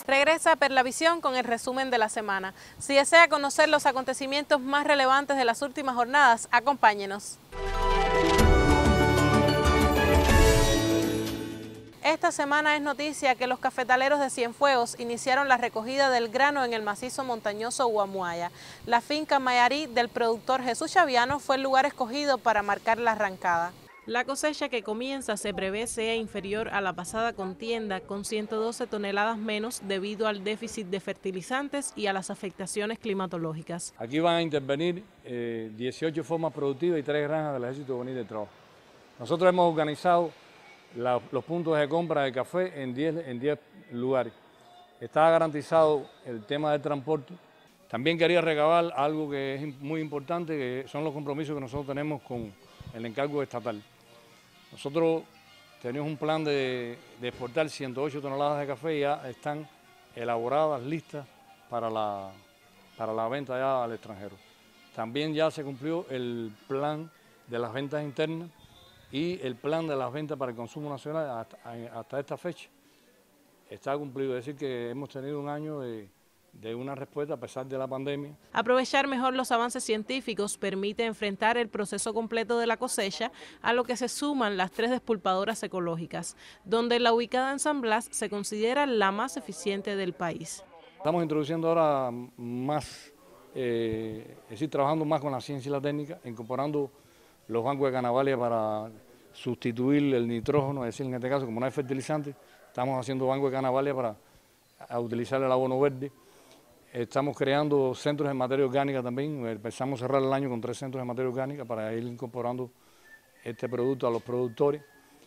Regresa Perlavisión con el resumen de la semana. Si desea conocer los acontecimientos más relevantes de las últimas jornadas, acompáñenos. Esta semana es noticia que los cafetaleros de Cienfuegos iniciaron la recogida del grano en el macizo montañoso Guamuaya. La finca Mayarí del productor Jesús Chaviano fue el lugar escogido para marcar la arrancada. La cosecha que comienza se prevé sea inferior a la pasada contienda, con 112 toneladas menos debido al déficit de fertilizantes y a las afectaciones climatológicas. Aquí van a intervenir 18 formas productivas y 3 granjas del Ejército Juvenil de Trabajo. Nosotros hemos organizado los puntos de compra de café en 10 lugares. Está garantizado el tema del transporte. También quería recabar algo que es muy importante, que son los compromisos que nosotros tenemos con el encargo estatal. Nosotros tenemos un plan de exportar 108 toneladas de café y ya están elaboradas, listas para la venta ya al extranjero. También ya se cumplió el plan de las ventas internas y el plan de las ventas para el consumo nacional hasta esta fecha. Está cumplido, es decir que hemos tenido un año de una respuesta a pesar de la pandemia. Aprovechar mejor los avances científicos permite enfrentar el proceso completo de la cosecha, a lo que se suman las 3 despulpadoras ecológicas, donde la ubicada en San Blas se considera la más eficiente del país. Estamos introduciendo ahora más, es decir, trabajando más con la ciencia y la técnica, incorporando los bancos de Canavalia para sustituir el nitrógeno, es decir, en este caso, como no hay fertilizante, estamos haciendo bancos de Canavalia para utilizar el abono verde. Estamos creando centros de materia orgánica también. Empezamos a cerrar el año con 3 centros de materia orgánica para ir incorporando este producto a los productores.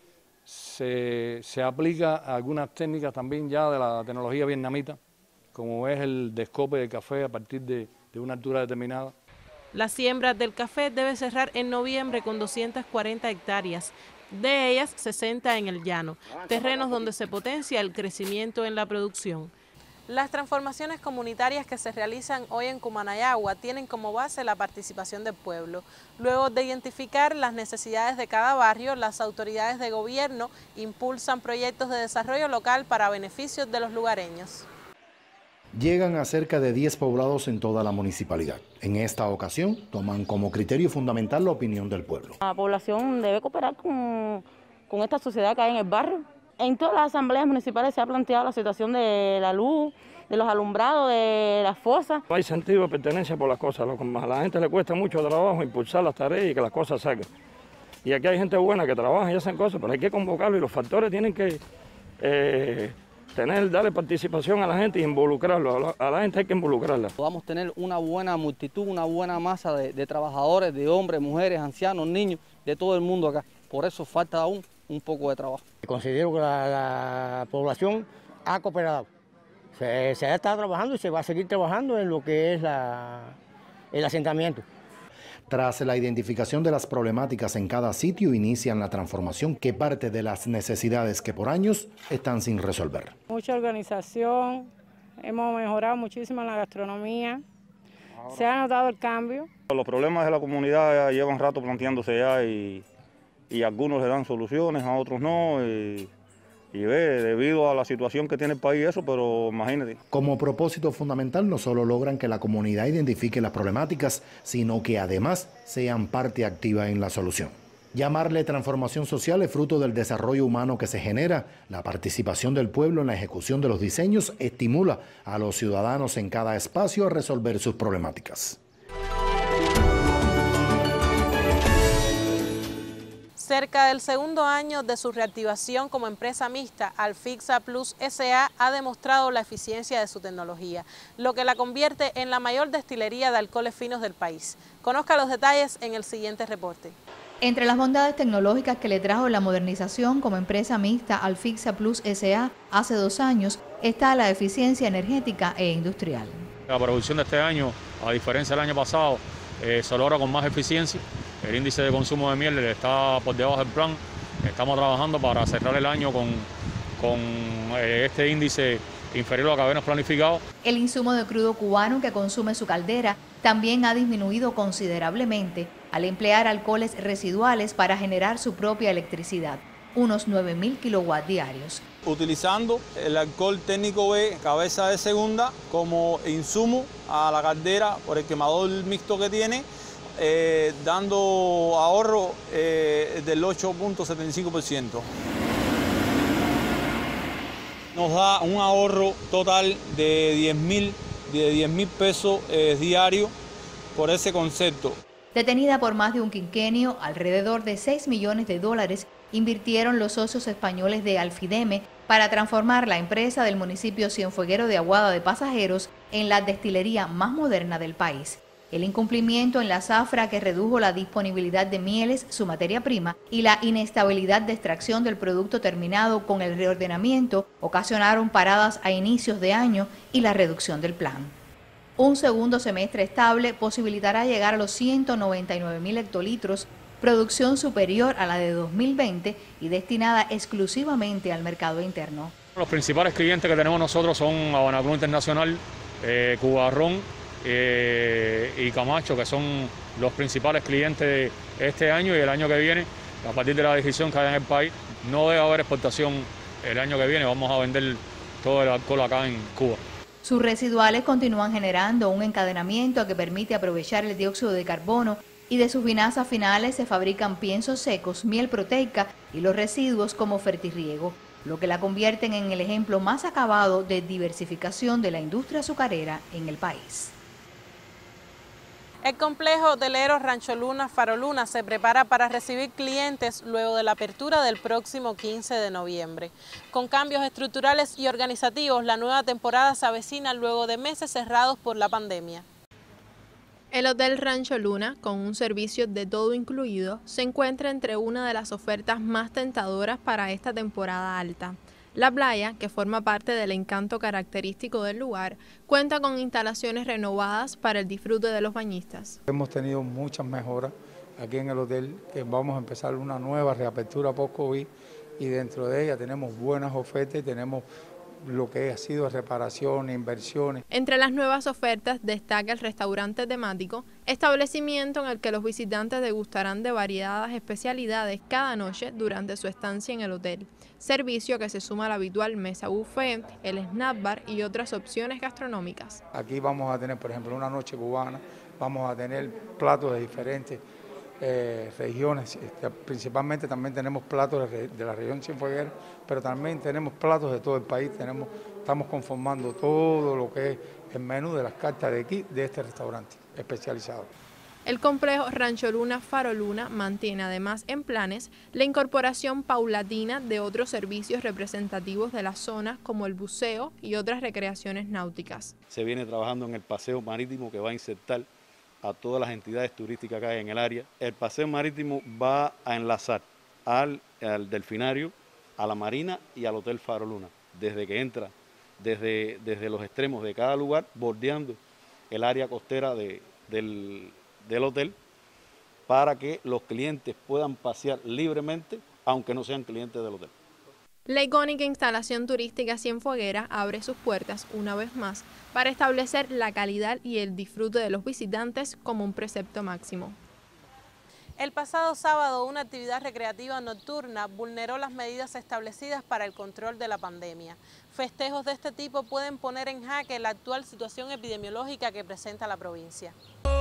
Se aplica algunas técnicas también ya de la tecnología vietnamita, como es el descope de café a partir de una altura determinada. La siembra del café debe cerrar en noviembre con 240 hectáreas, de ellas 60 en el llano, terrenos donde se potencia el crecimiento en la producción. Las transformaciones comunitarias que se realizan hoy en Cumanayagua tienen como base la participación del pueblo. Luego de identificar las necesidades de cada barrio, las autoridades de gobierno impulsan proyectos de desarrollo local para beneficio de los lugareños. Llegan a cerca de 10 poblados en toda la municipalidad. En esta ocasión toman como criterio fundamental la opinión del pueblo. La población debe cooperar con esta sociedad que hay en el barrio. En todas las asambleas municipales se ha planteado la situación de la luz, de los alumbrados, de las fosas. No hay sentido de pertenencia por las cosas, a la gente le cuesta mucho trabajo impulsar las tareas y que las cosas salgan. Y aquí hay gente buena que trabaja y hacen cosas, pero hay que convocarlo y los factores tienen que darle participación a la gente y involucrarlo. A la gente hay que involucrarla. Podamos tener una buena multitud, una buena masa de trabajadores, de hombres, mujeres, ancianos, niños, de todo el mundo acá. Por eso falta aún un poco de trabajo. Considero que la población ha cooperado. Se ha estado trabajando y se va a seguir trabajando en lo que es el asentamiento. Tras la identificación de las problemáticas en cada sitio, inician la transformación que parte de las necesidades que por años están sin resolver. Mucha organización, hemos mejorado muchísimo en la gastronomía, se ha notado el cambio. Los problemas de la comunidad llevan rato planteándose ya y algunos le dan soluciones, a otros no. Y debido a la situación que tiene el país eso, pero imagínate. Como propósito fundamental no solo logran que la comunidad identifique las problemáticas, sino que además sean parte activa en la solución. Llamarle transformación social es fruto del desarrollo humano que se genera. La participación del pueblo en la ejecución de los diseños estimula a los ciudadanos en cada espacio a resolver sus problemáticas. Cerca del segundo año de su reactivación como empresa mixta, Alfixa Plus S.A. ha demostrado la eficiencia de su tecnología, lo que la convierte en la mayor destilería de alcoholes finos del país. Conozca los detalles en el siguiente reporte. Entre las bondades tecnológicas que le trajo la modernización como empresa mixta Alfixa Plus S.A. hace 2 años está la eficiencia energética e industrial. La producción de este año, a diferencia del año pasado, se logra con más eficiencia. El índice de consumo de miel está por debajo del plan. Estamos trabajando para cerrar el año con este índice inferior a lo que habíamos planificado. El insumo de crudo cubano que consume su caldera también ha disminuido considerablemente al emplear alcoholes residuales para generar su propia electricidad. unos 9.000 kilowatts diarios. Utilizando el alcohol técnico B, cabeza de segunda, como insumo a la caldera por el quemador mixto que tiene, dando ahorro del 8.75%. Nos da un ahorro total de 10.000 pesos diarios por ese concepto. Detenida por más de un quinquenio, alrededor de $6 millones invirtieron los socios españoles de Alfideme para transformar la empresa del municipio Cienfueguero de Aguada de Pasajeros en la destilería más moderna del país. El incumplimiento en la zafra que redujo la disponibilidad de mieles, su materia prima, y la inestabilidad de extracción del producto terminado con el reordenamiento ocasionaron paradas a inicios de año y la reducción del plan. Un segundo semestre estable posibilitará llegar a los 199.000 hectolitros, producción superior a la de 2020 y destinada exclusivamente al mercado interno. Los principales clientes que tenemos nosotros son Habana Club Internacional, Cubarrón y Camacho, que son los principales clientes de este año y el año que viene. A partir de la decisión que hay en el país, no debe haber exportación el año que viene, vamos a vender todo el alcohol acá en Cuba. Sus residuales continúan generando un encadenamiento que permite aprovechar el dióxido de carbono y de sus vinazas finales se fabrican piensos secos, miel proteica y los residuos como fertirriego, lo que la convierten en el ejemplo más acabado de diversificación de la industria azucarera en el país. El complejo hotelero Rancho Luna Faro Luna se prepara para recibir clientes luego de la apertura del próximo 15 de noviembre. Con cambios estructurales y organizativos, la nueva temporada se avecina luego de meses cerrados por la pandemia. El Hotel Rancho Luna, con un servicio de todo incluido, se encuentra entre una de las ofertas más tentadoras para esta temporada alta. La playa, que forma parte del encanto característico del lugar, cuenta con instalaciones renovadas para el disfrute de los bañistas. Hemos tenido muchas mejoras aquí en el hotel, que vamos a empezar una nueva reapertura post-COVID y dentro de ella tenemos buenas ofertas y tenemos lo que ha sido reparaciones, inversiones. Entre las nuevas ofertas destaca el restaurante temático, establecimiento en el que los visitantes degustarán de variadas especialidades cada noche durante su estancia en el hotel. Servicio que se suma a la habitual mesa buffet, el snack bar y otras opciones gastronómicas. Aquí vamos a tener, por ejemplo, una noche cubana, vamos a tener platos de diferentes regiones, principalmente también tenemos platos de la región Cienfueguera, pero también tenemos platos de todo el país, estamos conformando todo lo que es el menú de las cartas de aquí, de este restaurante especializado. El complejo Rancho Luna Faro Luna mantiene además en planes la incorporación paulatina de otros servicios representativos de la zona como el buceo y otras recreaciones náuticas. Se viene trabajando en el paseo marítimo que va a insertar a todas las entidades turísticas que hay en el área. El paseo marítimo va a enlazar al delfinario, a la marina y al Hotel Faro Luna, desde que entra, desde los extremos de cada lugar, bordeando el área costera del hotel, para que los clientes puedan pasear libremente, aunque no sean clientes del hotel. La icónica instalación turística Cienfueguera abre sus puertas una vez más para establecer la calidad y el disfrute de los visitantes como un precepto máximo. El pasado sábado, una actividad recreativa nocturna vulneró las medidas establecidas para el control de la pandemia. Festejos de este tipo pueden poner en jaque la actual situación epidemiológica que presenta la provincia.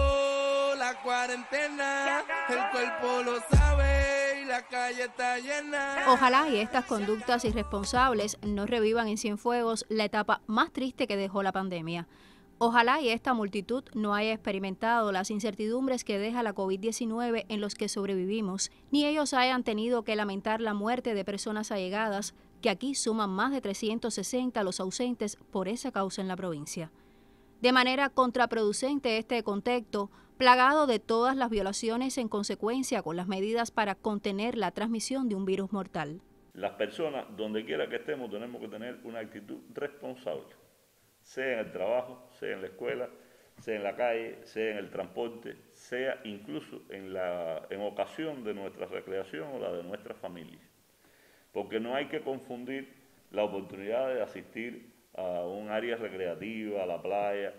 La cuarentena, el cuerpo lo sabe y la calle está llena. Ojalá y estas conductas irresponsables no revivan en Cienfuegos la etapa más triste que dejó la pandemia. Ojalá y esta multitud no haya experimentado las incertidumbres que deja la COVID-19 en los que sobrevivimos, ni ellos hayan tenido que lamentar la muerte de personas allegadas, que aquí suman más de 360 los ausentes por esa causa en la provincia. De manera contraproducente este contexto, plagado de todas las violaciones en consecuencia con las medidas para contener la transmisión de un virus mortal. Las personas, donde quiera que estemos, tenemos que tener una actitud responsable, sea en el trabajo, sea en la escuela, sea en la calle, sea en el transporte, sea incluso en ocasión de nuestra recreación o la de nuestras familias. Porque no hay que confundir la oportunidad de asistir a un área recreativa, a la playa,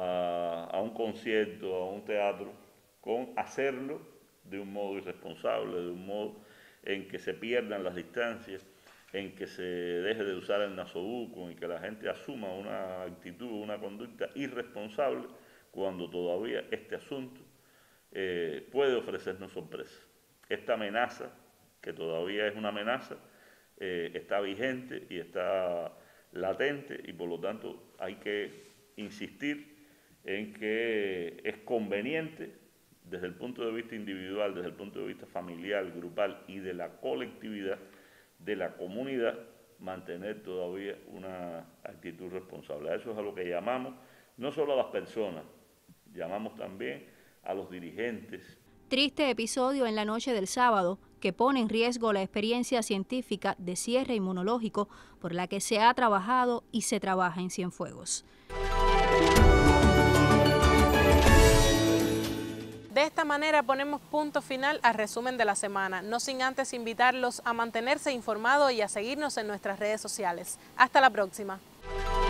a un concierto, a un teatro, con hacerlo de un modo irresponsable, de un modo en que se pierdan las distancias, en que se deje de usar el nasobuco, en que la gente asuma una actitud, una conducta irresponsable, cuando todavía este asunto puede ofrecernos sorpresas. Esta amenaza, que todavía es una amenaza, está vigente y está latente, y por lo tanto hay que insistir en que es conveniente desde el punto de vista individual, desde el punto de vista familiar, grupal y de la colectividad, de la comunidad, mantener todavía una actitud responsable. A eso es a lo que llamamos, no solo a las personas, llamamos también a los dirigentes. Triste episodio en la noche del sábado que pone en riesgo la experiencia científica de cierre inmunológico por la que se ha trabajado y se trabaja en Cienfuegos. De esta manera ponemos punto final al resumen de la semana, no sin antes invitarlos a mantenerse informados y a seguirnos en nuestras redes sociales. Hasta la próxima.